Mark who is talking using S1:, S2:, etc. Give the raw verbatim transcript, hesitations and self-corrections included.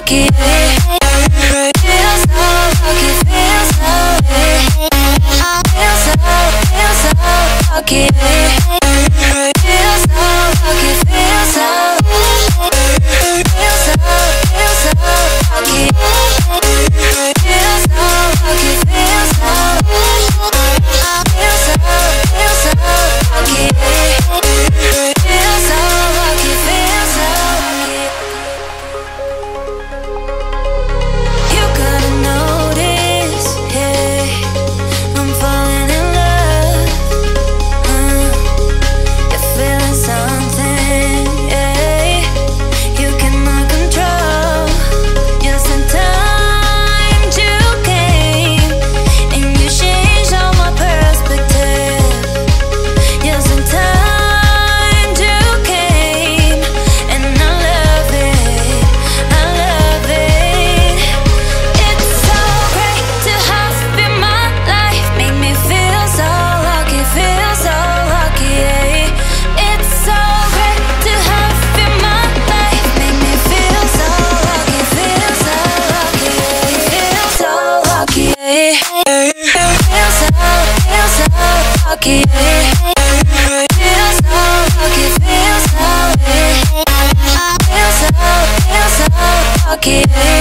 S1: lucky. Feel so lucky, feel so, feel so, feel so lucky. Feel so lucky, feel so, feel so, feel so lucky. Feel so lucky, feel so, feel so, feel so lucky. Feel so lucky, feel so lucky. You gotta notice, hey, I'm falling in love. Uh, you're feeling something, yeah. You cannot control. Yes, in time you came and you changed all my perspective. Yes, in time you came and I love it, I love it. It's so great to have you in my life, make me feel so lucky, feel so lucky, yeah. It's so great to have you in my life, make me feel so lucky, feel so lucky, yeah. Feel so lucky, yeah. Feel so, feel so lucky, yeah. Feel so lucky, feel so, yeah. Feel so, feel so lucky, yeah.